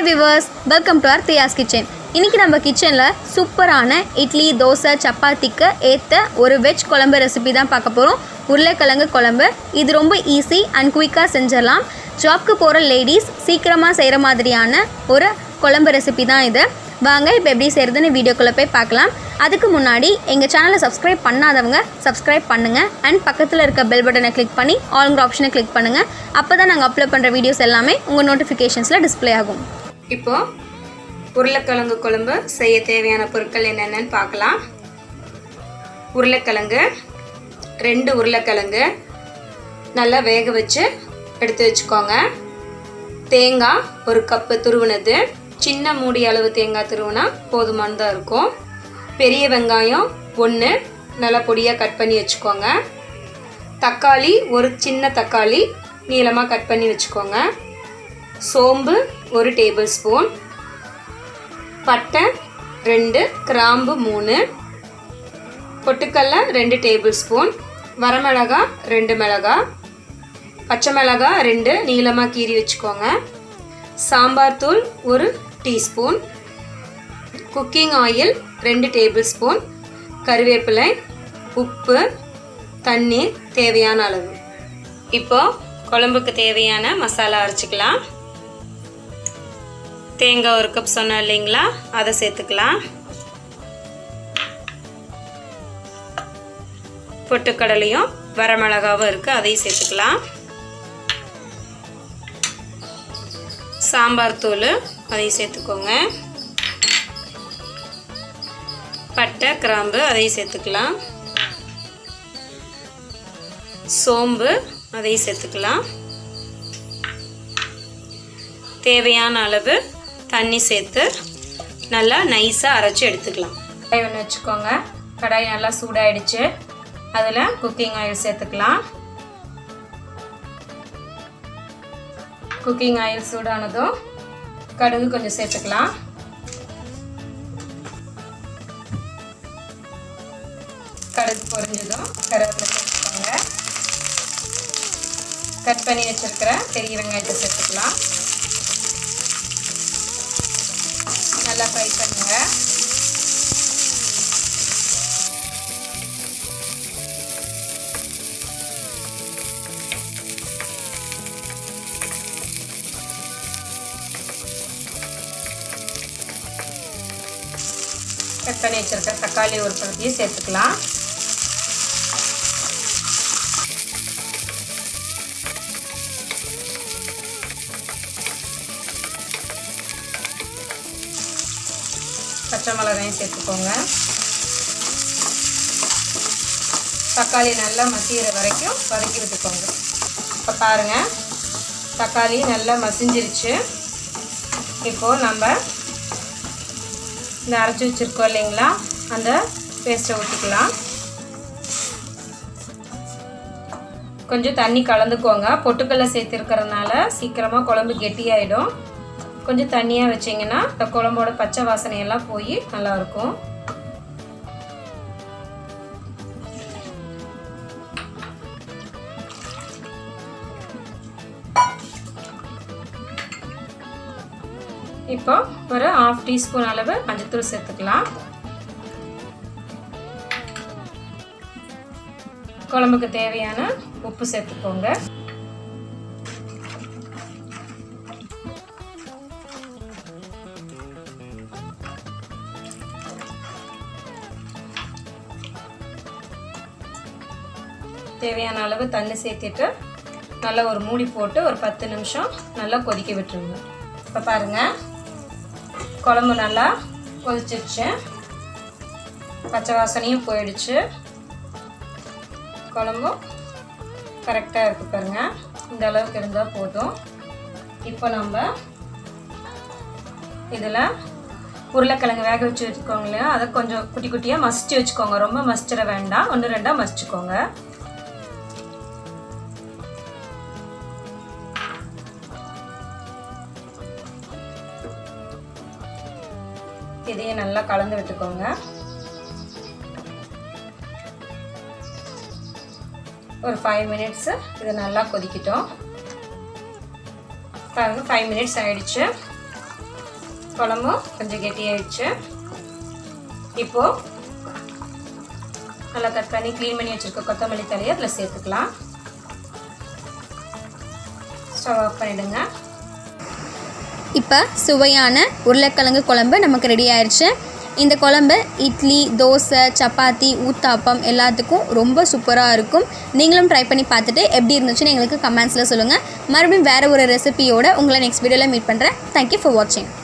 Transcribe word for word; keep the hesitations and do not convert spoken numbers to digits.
Hi viewers, welcome to our Tiya's Kitchen. இன்னைக்கு நம்ம கிச்சன்ல சூப்பரான இட்லி, தோசை, சப்பாத்திக்கு ஏத்த ஒரு வெஜ் குழம்பு ரெசிபி தான் பார்க்க போறோம். உருளைக்கிழங்கு குழம்பு. இது ரொம்ப ஈஸி அண்ட் குயிக்கா செஞ்சிடலாம். ஜாப்க்கு போற லேடிஸ் சீக்கிரமா செய்யற மாதிரியான ஒரு குழம்பு ரெசிபி தான் இது. வாங்க இப்போ எப்படி செய்யறதுன்னு வீடியோக்குள்ள போய் பார்க்கலாம். அதுக்கு முன்னாடி எங்க சேனலை சப்ஸ்கிரைப் பண்ணாதவங்க சப்ஸ்கிரைப் பண்ணுங்க அண்ட் பக்கத்துல இருக்க பெல் பட்டனை கிளிக் பண்ணி ஆல்ங்கிற ஆப்ஷனை கிளிக் பண்ணுங்க. அப்பதான் நாங்க அப்லோட் பண்ற வீடியோஸ் எல்லாமே உங்க நோட்டிஃபிகேஷன்ஸ்ல டிஸ்ப்ளே ஆகும். இப்போ உருளைக்கிழங்கு குழம்பு செய்ய தேவையான பொருட்கள் என்னென்னு பார்க்கலாம். உருளைக்கிழங்கு ரெண்டு உருளைக்கிழங்கு நல்லா வேக வச்சு எடுத்து வச்சுக்கோங்க. தேங்காய் ஒரு கப்பு துருவினது, சின்ன மூடி அளவு தேங்காய் துருவினா போதுமானதாக இருக்கும். பெரிய வெங்காயம் ஒன்று நல்லா பொடியாக கட் பண்ணி வச்சுக்கோங்க. தக்காளி ஒரு சின்ன தக்காளி நீளமாக கட் பண்ணி வச்சுக்கோங்க. சோம்பு ஒரு டேபிள் ஸ்பூன், பட்டை ரெண்டு, கிராம்பு மூணு, பொட்டுக்கடலை ரெண்டு டேபிள் ஸ்பூன், வரமிளகாய் ரெண்டு மிளகாய், பச்சை மிளகாய் ரெண்டு நீளமாக கீறி வச்சுக்கோங்க. சாம்பார் தூள் ஒரு டீஸ்பூன், குக்கிங் ஆயில் ரெண்டு டேபிள் ஸ்பூன், கருவேப்பிலை, உப்பு, தண்ணீர் தேவையான அளவு. இப்போ குழம்புக்கு தேவையான மசாலா அரைச்சிக்கலாம். தேங்காய் ஒரு கப் சொன்னேன் இல்லைங்களா, அதை சேர்த்துக்கலாம். பொட்டுக்கடலையும் வரமிளகாவும் இருக்குது, அதையும் சேர்த்துக்கலாம். சாம்பார் தூள் அதையும் சேர்த்துக்கோங்க. பட்டை கிராம்பு அதையும் சேர்த்துக்கலாம். சோம்பு அதையும் சேர்த்துக்கலாம். தேவையான அளவு தண்ணி சேர்த்து நல்லா நைஸாக அரைச்சி எடுத்துக்கலாம். கடாய் ஒன்று வச்சுக்கோங்க. கடாய் நல்லா சூடாயிடுச்சு. அதில் குக்கிங் ஆயில் சேர்த்துக்கலாம். குக்கிங் ஆயில் சூடானதும் கடுகு கொஞ்சம் சேர்த்துக்கலாம். கடுகு பொரிஞ்சதும் கருவேப்பிலை சேர்த்துக்கோங்க. கட் பண்ணி வச்சிருக்கிற பெரிய வெங்காயத்தை சேர்த்துக்கலாம். நல்லா ஃப்ரை பண்ணுங்க. கட் பண்ணி வச்சிருக்க தக்காளி ஒரு பழத்தையும் சேர்த்துக்கலாம். பச்சை மிளகாயும் சேர்த்துக்கோங்க. தக்காளி நல்லா மசிகிற வரைக்கும் வதக்கி விட்டுக்கோங்க. இப்போ பாருங்கள், தக்காளி நல்லா மசிஞ்சிருச்சு. இப்போது நம்ம இந்த அரைச்சி வச்சுருக்கோம் இல்லைங்களா, அந்த பேஸ்ட்டை ஊற்றிக்கலாம். கொஞ்சம் தண்ணி கலந்துக்கோங்க. பொட்டுக்கடலை சேர்த்துருக்கிறதுனால சீக்கிரமாக குழம்பு கெட்டியாயிடும். கொஞ்சம் தண்ணியாக வச்சிங்கன்னா இந்த குழம்போட பச்சை வாசனையெல்லாம் போய் நல்லாயிருக்கும். இப்போ ஒரு ஹாஃப் டீஸ்பூன் அளவு மஞ்சள்தூள் சேர்த்துக்கலாம். குழம்புக்கு தேவையான உப்பு சேர்த்துக்கோங்க. தேவையான அளவு தண்ணி சேர்த்துட்டு நல்லா ஒரு மூடி போட்டு ஒரு பத்து நிமிஷம் நல்லா கொதிக்க விட்டுருங்க. இப்போ பாருங்கள், குழம்பு நல்லா கொதிச்சிருச்சு. பச்சை வாசனையும் போயிடுச்சு. குழம்பும் கரெக்டாக இருக்குது பாருங்கள். இந்த அளவுக்கு இருந்தால் போதும். இப்போ நம்ம இதில் உருளைக்கிழங்கு வேக வச்சு வச்சுக்கோங்க இல்லையா, அதை கொஞ்சம் குட்டி குட்டியாக மசிச்சு வச்சுக்கோங்க. ரொம்ப மசிச்சிட வேண்டாம், ஒன்று ரெண்டாக மசிச்சுக்கோங்க. இதையே நல்லா கலந்து விட்டுக்கோங்க. ஒரு ஃபைவ் மினிட்ஸ் இது நல்லா கொதிக்கட்டும். பாருங்கள், ஃபைவ் மினிட்ஸ் ஆயிடுச்சு. குழம்பும் கொஞ்சம் கெட்டியாயிடுச்சு. இப்போது நல்லா கட் பண்ணி க்ளீன் பண்ணி வச்சுருக்க கொத்தமல்லி தழையை அதில் சேர்த்துக்கலாம். ஸ்டவ் ஆஃப் பண்ணிவிடுங்க. இப்போ சுவையான உருளைக்கிழங்கு குழம்பு நமக்கு ரெடி ஆயிடுச்சு. இந்த குழம்பு இட்லி, தோசை, சப்பாத்தி, ஊத்தாப்பம் எல்லாத்துக்கும் ரொம்ப சூப்பராக இருக்கும். நீங்களும் ட்ரை பண்ணி பார்த்துட்டு எப்படி இருந்துச்சுன்னு எங்களுக்கு கமெண்ட்ஸில் சொல்லுங்கள். மறுபடியும் வேறு ஒரு ரெசிபியோடு உங்களை நெக்ஸ்ட் வீடியோவில் மீட் பண்ணுறேன். தேங்க்யூ ஃபார் வாட்சிங்.